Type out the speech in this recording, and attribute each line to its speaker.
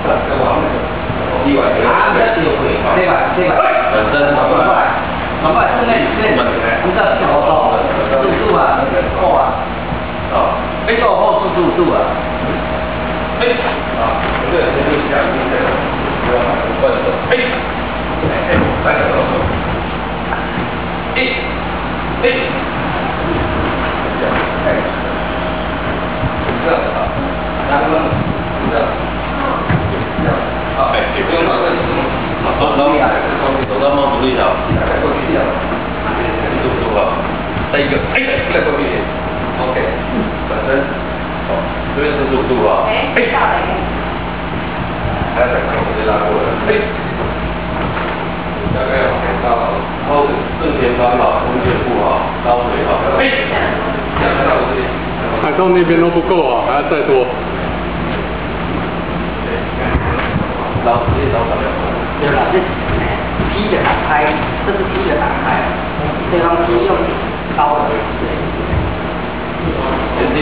Speaker 1: 本身
Speaker 2: 赶快室内不是调到速度啊，后啊，没到后速度啊，
Speaker 1: 这个就是这样，不要买笨的，来走，这样啊，然后这样，不用拿这个。走到猫独立条，再过去一条，速啊，再一个，再过去一点 ，OK， 本身，这边是速度啊，还要再看我这拉过来，大概要看到后正前方好，中间不好，高腿好，这样看到我这里，
Speaker 3: 海上那边都不够啊，还要再多。
Speaker 1: 直接找
Speaker 2: 对了，这P 的打开，这是P 的打开，对方是用高的，对。